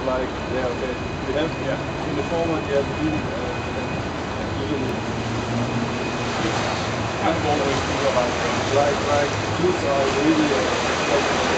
like, yeah, okay. We have, in the format, you have even kind of always feel about like, youths are really